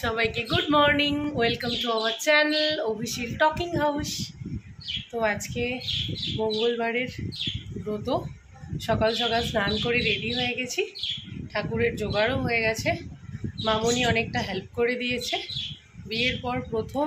সবাইকে good morning, welcome to our channel অভিশিল talking house. তো আজকে মঙ্গলবারের ব্রত, সকাল সকাল স্নান করে রেডি হয়ে গেছি, ঠাকুরের জোগাড়ও হয়ে গেছে। মামনি অনেকটা হেল্প করে দিয়েছে। বিয়ের পর প্রথম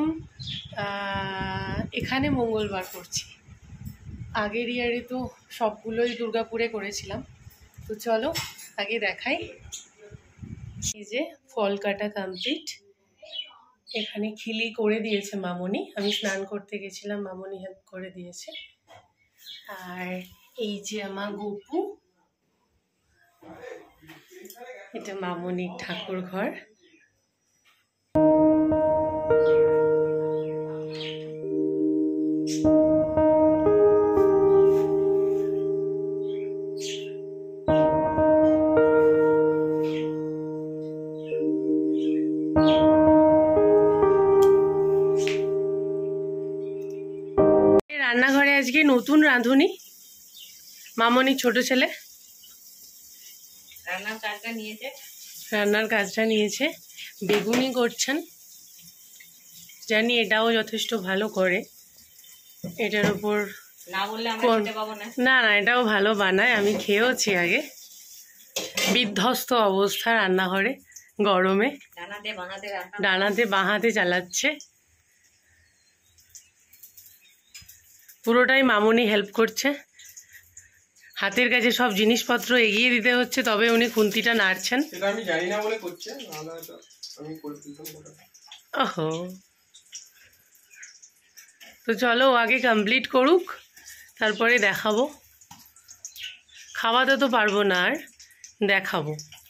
এখানে মঙ্গলবার করছি। আগের ইয়ারে তো সবগুলোই দুর্গাপুরে করেছিলাম। তো চলো আগে দেখাই। এই যে ফল কাটা কমপ্লিট। এখানে খিলি করে দিয়েছে মামনি, আমি স্নান করতে গেছিলাম, মামনি হেল্প করে দিয়েছে। আর এই যে আমার গপু, এটা মামনির ঠাকুর ঘর। রান্নাঘরে আজকে নতুন রাঁধুনি, মামনি ছোট ছেলে রান্নার কাজটা নিয়েছে। বেগুনি করছেন, জানি এটাও যথেষ্ট ভালো করে। এটার উপর না না এটাও ভালো বানায়, আমি খেয়েওছি আগে। বিধ্বস্ত অবস্থা রান্নাঘরে, গরমে ডানাতে বাঁহাতে চালাচ্ছে। পুরোটাই মামনি হেল্প করছে, হাতের কাছে সব জিনিসপত্র এগিয়ে দিতে হচ্ছে, তবে উনি খুন্তিটা নাড়ছেন। সেটা আমি জানি না বলে করছে, নাহলে হয়তো আমি করে দিতাম। ওহো, তো চলো আগে কমপ্লিট করুক, তারপরে দেখাবো। খাওয়াতে তো পারবো না, আর দেখাবো।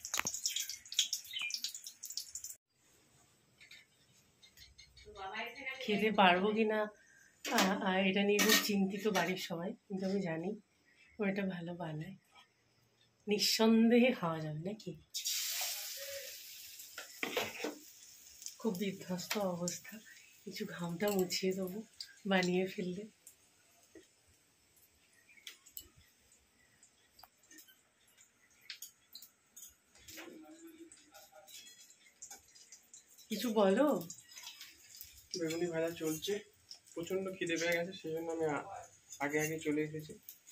খেতে পারবো কি না এটা নিয়ে খুব চিন্তিত বাড়ির সবাই, কিন্তু আমি জানি ও এটা ভালো বানায়, নিঃসন্দেহে খাওয়া যাবে নাকি। খুব বিধ্বস্ত অবস্থা, কিছু ঘামটা মুছিয়ে দেবো বানিয়ে ফেললে। কিছু বলো। বেগুনি ভাজা চলছে, প্রচন্ড খিদে পেয়ে গেছে, সেই জন্য আমি আগে আগে চলে এসেছি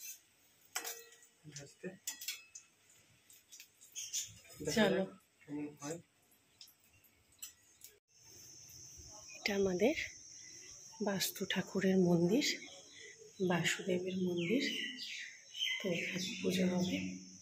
ভাজতে। চলো, এটা আমাদের বাস্তু ঠাকুরের মন্দির, বাসুদেবের মন্দির। তো এখানে পুজো হবে।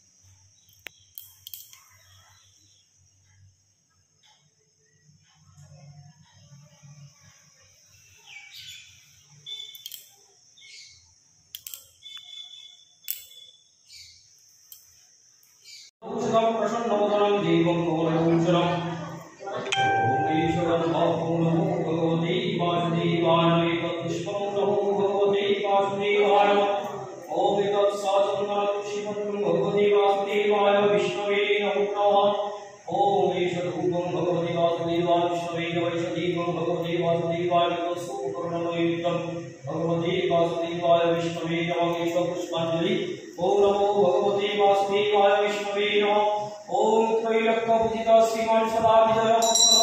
প্রসন্নবদনং দেবং কমলভূষণং ওম ঈশ্বরং নমো ভগবতে বাসুদেবায় তৎপুষ্পং নমো ভগবতে বাসুদেবায় ওম তৎসচন্দন তুলসীপত্রং ভগবতে বাসুদেবায় বিষ্ণবে নমঃ ওম ঈশ্বরূপং ভগবতে বাসুদেবায় বিষ্ণবে নৈষদীপং ভগবতে বাসুদেবায় তৎসুকর্ণনৈবেদ্যং ভগবতে বাসুদেবায় বিষ্ণবে নমঃ ঈশ্বর পুষ্পাঞ্জলি। ओम नमो भगवते वासुदेवाय विष्णवे नमः। ओम त्रैलोक्य पूजित श्रीमान सदा विजय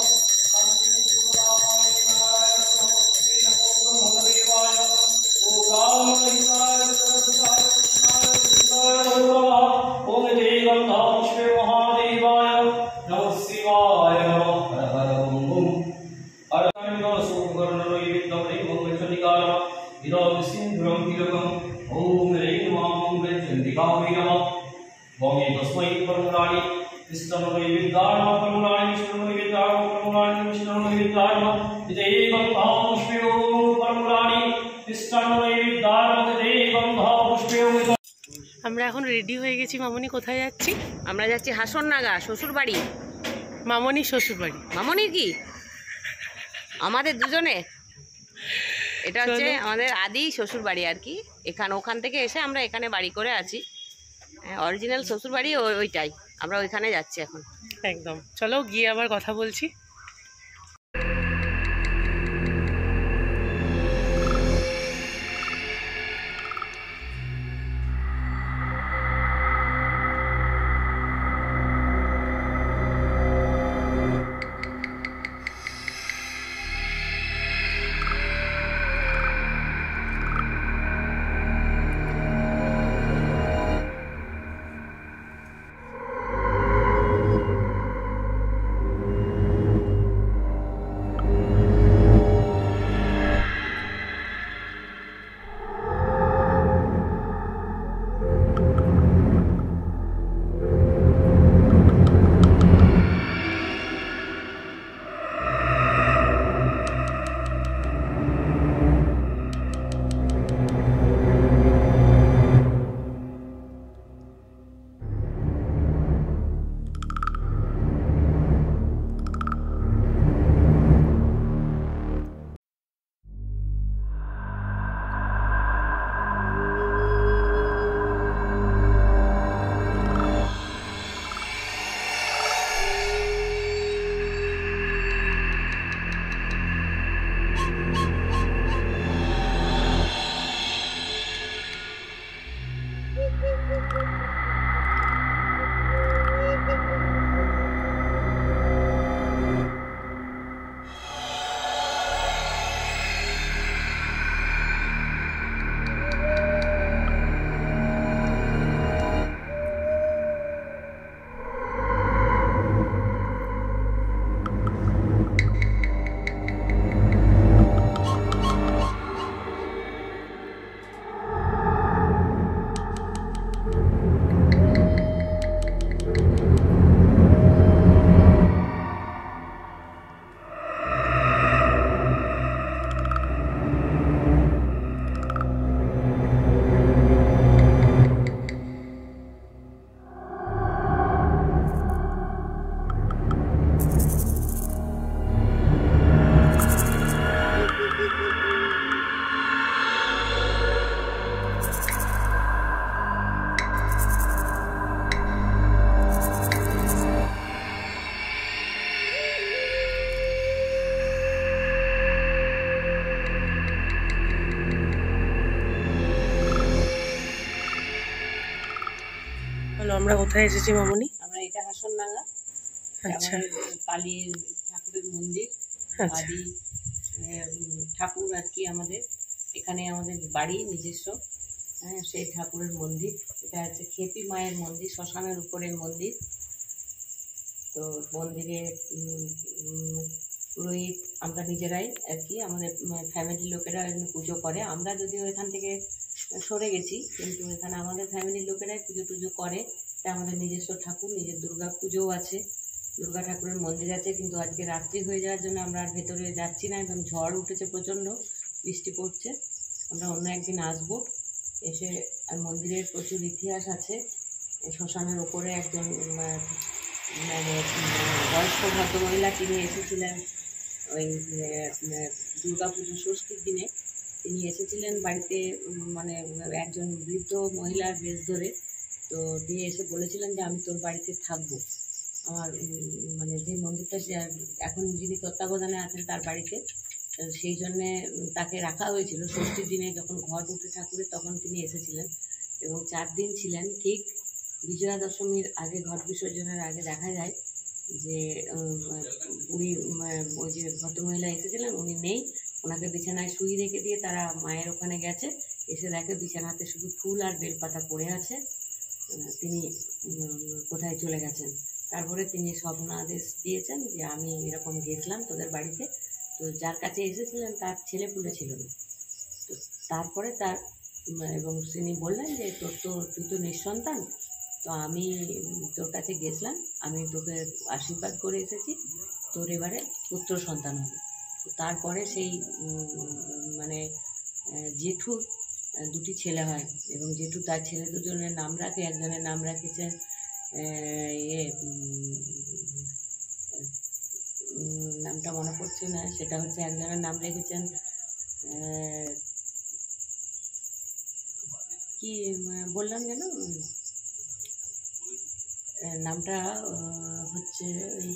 আমরা এখন রেডি হয়ে গেছি। মামনি কোথায় যাচ্ছি? আমরা যাচ্ছি হাসননাগা, শ্বশুর বাড়ি। মামনি শ্বশুর বাড়ি। মামনির কি আমাদের দুজনে, এটা হচ্ছে আমাদের আদি শ্বশুর বাড়ি আর কি। ওখান থেকে এসে আমরা এখানে বাড়ি করে আছি। অরিজিনাল শ্বশুর বাড়ি ওইটাই, আমরা ওইখানে যাচ্ছি এখন। একদম, চলো গিয়ে আবার কথা বলছি। আমরা কোথায় এসেছি মামনি? আমরা এটা হাসনডাঙ্গা, আচ্ছা কালীর ঠাকুরের মন্দির, আচ্ছা আদি ঠাকুর আর কি আমাদের এখানে, আমাদের বাড়ি নিজস্ব। হ্যাঁ, সেই ঠাকুরের মন্দির। এটা হচ্ছে খেপি মায়ের মন্দির, শ্মশানের উপরের মন্দির। তো মন্দিরে পুরোহিত আমরা নিজেরাই আর কি, আমাদের ফ্যামিলির লোকেরা এখানে পুজো করে। আমরা যদিও এখান থেকে সরে গেছি, কিন্তু এখানে আমাদের ফ্যামিলির লোকেরাই পুজো টুজো করে। এটা আমাদের নিজস্ব ঠাকুর, নিজের দুর্গা পুজোও আছে, দুর্গা ঠাকুরের মন্দির আছে। কিন্তু আজকে রাত্রি হয়ে যাওয়ার জন্য আমরা আর ভেতরে যাচ্ছি না, এবং ঝড় উঠেছে, প্রচণ্ড বৃষ্টি পড়ছে। আমরা অন্য একদিন আসবো এসে। আর মন্দিরের প্রচুর ইতিহাস আছে। শ্মশানের ওপরে একজন মানে বয়স্ক ভদ্রমহিলা, তিনি এসেছিলেন ওই দুর্গা পুজো ষষ্ঠীর দিনে। তিনি এসেছিলেন বাড়িতে, মানে একজন বৃদ্ধ মহিলার বেশ ধরে। তো তিনি এসে বলেছিলেন যে আমি তোর বাড়িতে থাকবো। আমার মানে যে মন্দিরটা এখন যিনি তত্ত্বাবধানে আছেন তার বাড়িতে, সেই জন্যে তাকে রাখা হয়েছিল। ষষ্ঠীর দিনে যখন ঘট উঠে ঠাকুরের, তখন তিনি এসেছিলেন এবং 4 দিন ছিলেন। ঠিক বিজয়া দশমীর আগে, ঘট বিসর্জনের আগে দেখা যায় যে উনি, ওই যে ভদ্রমহিলা এসেছিলেন, উনি নেই। ওনাকে বিছানায় শুয়ে রেখে দিয়ে তারা মায়ের ওখানে গেছে। এসে দেখে বিছানাতে শুধু ফুল আর বেলপাতা পড়ে আছে। তিনি কোথায় চলে গেছেন। তারপরে তিনি স্বপ্নাদেশ দিয়েছেন যে আমি এরকম গেছিলাম তোদের বাড়িতে। তো যার কাছে এসেছিলেন তার ছেলে পুলে ছিল না। তো তারপরে তার, এবং তিনি বললেন যে তুই তো নিঃসন্তান, তো আমি তোর কাছে গেছিলাম, আমি তোকে আশীর্বাদ করে এসেছি, তোর এবারে পুত্র সন্তান হবে। তো তারপরে সেই মানে জেঠুর 2টি ছেলে হয়, এবং জেঠু তার ছেলে দুজনের নাম রাখে। একজনের নাম রেখেছেন নামটা মনে পড়ছে না, সেটা হচ্ছে একজনের নাম রেখেছেন কি বললাম যেন, নামটা হচ্ছে ওই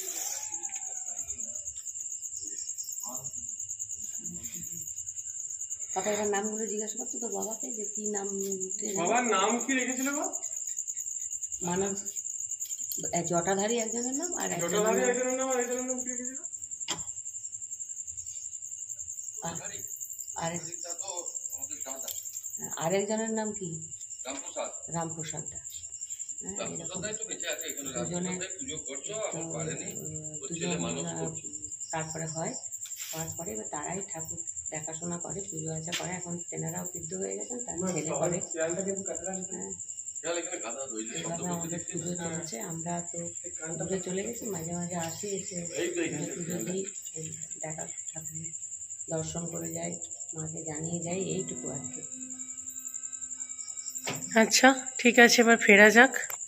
পাপা, এবার নামগুলো জিজ্ঞাসা করতো তো বাবাকে যে কি নাম। বাবার নাম কি রেখেছিল? মানব জটাধারী একজনের নাম, আর আরেকজনের নাম কি? রামপ্রসাদ দা। তারপরে হয়, হওয়ার পরে এবার তারাই ঠাকুর দেখাশোনা করে, পুজো আচা করে। এখন তেনারাও বৃদ্ধ হয়ে গেছেন, তার ছেলে করে। এইভাবে আমাদের পুজো চলছে। আমরা তো পুজো চলে গেছি, মাঝে মাঝে আসি, এসে পুজো দিই, দেখা ঠাকুর দর্শন করে যাই, মাকে জানিয়ে যাই, এইটুকু আর কি। আচ্ছা ঠিক আছে, এবার ফেরা যাক।